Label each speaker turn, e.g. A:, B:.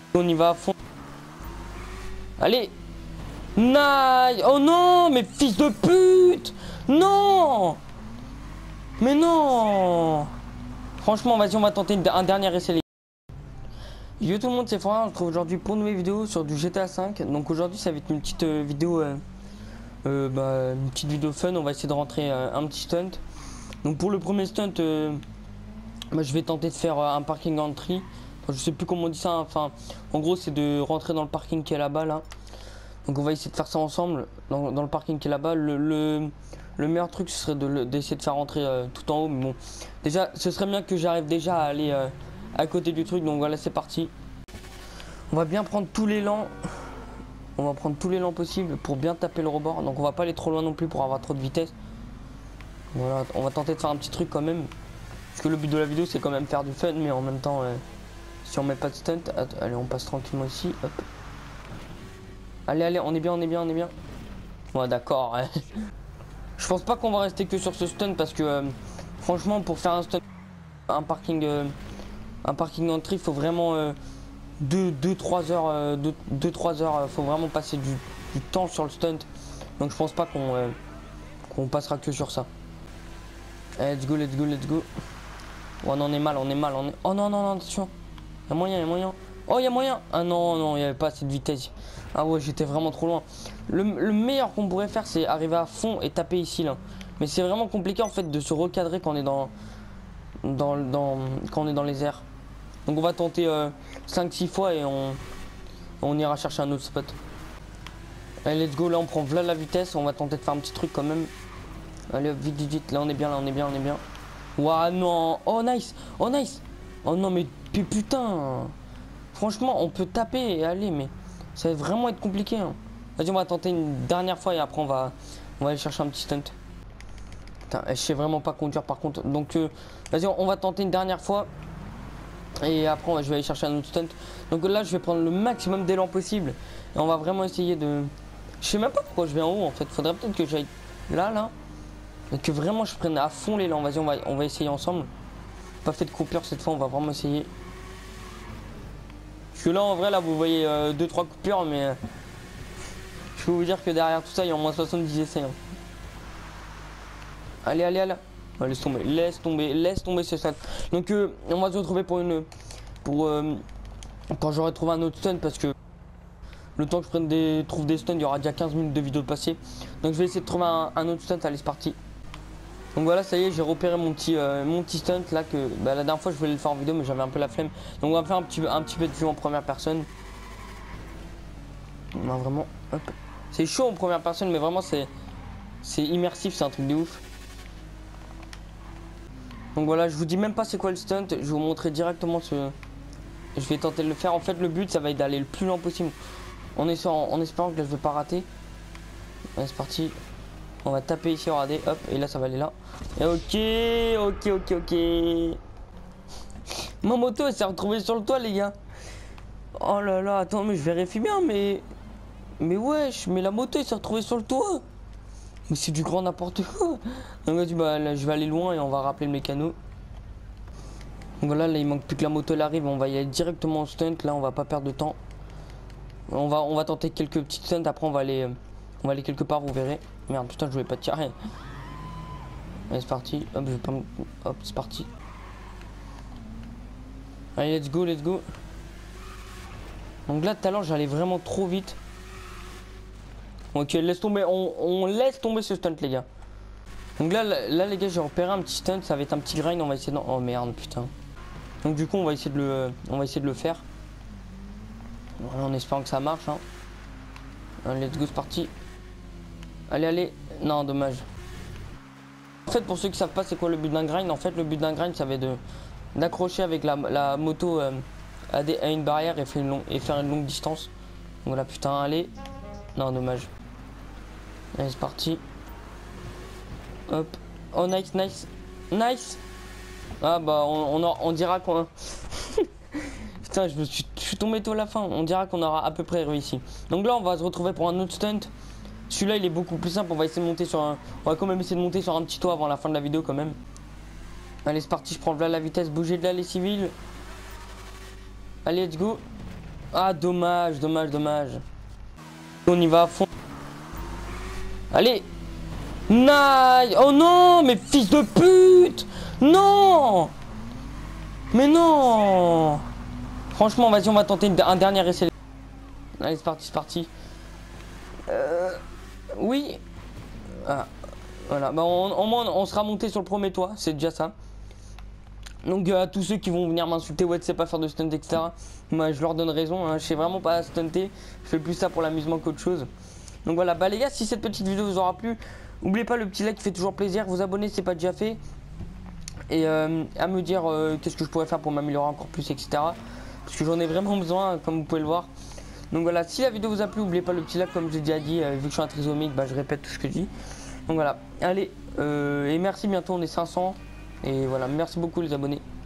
A: On y va à fond. Allez. Nice. Oh non, mais fils de pute. Non. Mais non. Franchement, vas-y, on va tenter un dernier essai, les gars. Yo tout le monde, c'est Florian. On se retrouve aujourd'hui pour une nouvelle vidéo sur du GTA 5. Donc aujourd'hui, ça va être une petite vidéo, une petite vidéo fun. On va essayer de rentrer un petit stunt. Donc pour le premier stunt, je vais tenter de faire un parking entry. Enfin, je sais plus comment on dit ça. Hein. Enfin, en gros, c'est de rentrer dans le parking qui est là-bas, là. Donc on va essayer de faire ça ensemble dans le parking qui est là-bas. Le meilleur truc, ce serait d'essayer de faire rentrer tout en haut. Mais bon, déjà, ce serait bien que j'arrive déjà à aller à côté du truc. Donc voilà, c'est parti. On va bien prendre tout l'élan. On va prendre tout l'élan possible pour bien taper le rebord. Donc on va pas aller trop loin non plus pour avoir trop de vitesse. Voilà, on va tenter de faire un petit truc quand même. Parce que le but de la vidéo, c'est quand même faire du fun. Mais en même temps, si on met pas de stunt, allez, on passe tranquillement ici. Hop. Allez, allez, on est bien, on est bien, on est bien. Ouais, d'accord. Ouais. Je pense pas qu'on va rester que sur ce stunt parce que franchement, pour faire un stunt, un parking d'entrée, il faut vraiment 2-3 heures. 2-3 heures, faut vraiment passer du temps sur le stunt. Donc je pense pas qu'on passera que sur ça. Allez, let's go, let's go, let's go. Ouais, non, on est mal, on est mal, on est. Oh non, non, non, attention. Il y a moyen, il y a moyen. Oh, il y a moyen. Ah non, non, il n'y avait pas assez de vitesse. Ah ouais, j'étais vraiment trop loin. Le meilleur qu'on pourrait faire, c'est arriver à fond et taper ici, là. Mais c'est vraiment compliqué, en fait, de se recadrer quand on est quand on est dans les airs. Donc on va tenter 5-6 fois et on ira chercher un autre spot. Allez, let's go. Là, on prend voilà la vitesse. On va tenter de faire un petit truc quand même. Allez, hop, vite, vite, vite. Là, on est bien, là, on est bien, on est bien. Ouah, non. Oh, nice. Oh, nice. Oh non, mais putain. Franchement, on peut taper et aller, mais ça va vraiment être compliqué. Hein. Vas-y, on va tenter une dernière fois et après on va aller chercher un petit stunt. Putain, je sais vraiment pas conduire par contre. Donc, vas-y, on va tenter une dernière fois. Et après, je vais aller chercher un autre stunt. Donc là, je vais prendre le maximum d'élan possible. Et on va vraiment essayer de... Je sais même pas pourquoi je vais en haut en fait. Faudrait peut-être que j'aille là. Et que vraiment je prenne à fond l'élan. Vas-y, on va essayer ensemble. Pas fait de coupure cette fois, on va vraiment essayer. Parce que là, en vrai, là, vous voyez 2-3 coupures, mais je peux vous dire que derrière tout ça, il y a au moins 70 essais. Hein. Allez, allez, allez. Oh, laisse tomber, laisse tomber, laisse tomber ce stunt. Donc, on va se retrouver quand j'aurai trouvé un autre stunt, parce que le temps que je trouve des stunts, il y aura déjà 15 minutes de vidéo de passé. Donc, je vais essayer de trouver un autre stunt. Allez, c'est parti. Donc voilà, ça y est, j'ai repéré mon petit stunt là que la dernière fois je voulais le faire en vidéo mais j'avais un peu la flemme. Donc on va faire un petit peu de vue en première personne. Non, vraiment, hop. C'est chaud en première personne mais vraiment c'est immersif, c'est un truc de ouf. Donc voilà, je vous dis même pas c'est quoi le stunt, je vais vous montrer directement je vais tenter de le faire. En fait le but ça va être d'aller le plus loin possible en espérant que là, je vais pas rater. Allez, c'est parti. On va taper ici, regardez, hop, et là ça va aller là. Et ok. Ma moto elle s'est retrouvée sur le toit les gars. Oh là là, attends, mais je vérifie bien, mais wesh, mais la moto elle s'est retrouvée sur le toit. Mais c'est du grand n'importe quoi. Donc là, je vais aller loin et on va rappeler le mécano. Donc voilà, là il manque plus que la moto elle arrive, on va y aller directement au stunt, là on va pas perdre de temps. On va tenter quelques petites stunts, après on va aller quelque part, vous verrez. Merde, putain, je voulais pas tirer. Allez, c'est parti. Hop, je vais pas. Hop, c'est parti. Allez, let's go, let's go. Donc là, tout à l'heure, j'allais vraiment trop vite. Ok, laisse tomber. On laisse tomber ce stunt, les gars. Donc là, les gars, j'ai repéré un petit stunt. Ça va être un petit grind. On va essayer de... Oh merde, putain. Donc du coup, on va essayer de le faire. Voilà, en espérant que ça marche. Hein. Allez, let's go, c'est parti. Allez, allez. Non, dommage. En fait, pour ceux qui savent pas c'est quoi le but d'un grind, en fait le but d'un grind ça va être d'accrocher avec la moto à une barrière et faire une longue distance. Donc voilà, putain, allez. Non, dommage. Allez, c'est parti. Hop. Oh, nice, nice. Nice. Ah bah on dira qu'on... Putain, je suis tombé tôt à la fin. On dira qu'on aura à peu près réussi. Donc là, on va se retrouver pour un autre stunt. Celui-là, il est beaucoup plus simple. On va essayer de monter on va quand même essayer de monter sur un petit toit avant la fin de la vidéo quand même. Allez, c'est parti. Je prends là la vitesse. Bouger de là les civils. Allez, let's go. Ah, dommage, dommage, dommage. On y va à fond. Allez. Nice. Oh non, mais fils de pute. Non. Mais non. Franchement, vas-y, on va tenter un dernier essai. Allez, c'est parti, c'est parti. Oui. Ah, voilà, bah au moins on sera monté sur le premier toit, c'est déjà ça. Donc à tous ceux qui vont venir m'insulter, ouais tu sais pas faire de stunt etc. Moi je leur donne raison, hein. Je sais vraiment pas stunter, je fais plus ça pour l'amusement qu'autre chose. Donc voilà, bah les gars, si cette petite vidéo vous aura plu, n'oubliez pas le petit like qui fait toujours plaisir, vous abonner si c'est pas déjà fait. Et à me dire qu'est-ce que je pourrais faire pour m'améliorer encore plus etc. Parce que j'en ai vraiment besoin comme vous pouvez le voir. Donc voilà, si la vidéo vous a plu, n'oubliez pas le petit like comme j'ai déjà dit, vu que je suis un trisomique, bah je répète tout ce que je dis. Donc voilà, allez, et merci, bientôt on est 500. Et voilà, merci beaucoup les abonnés.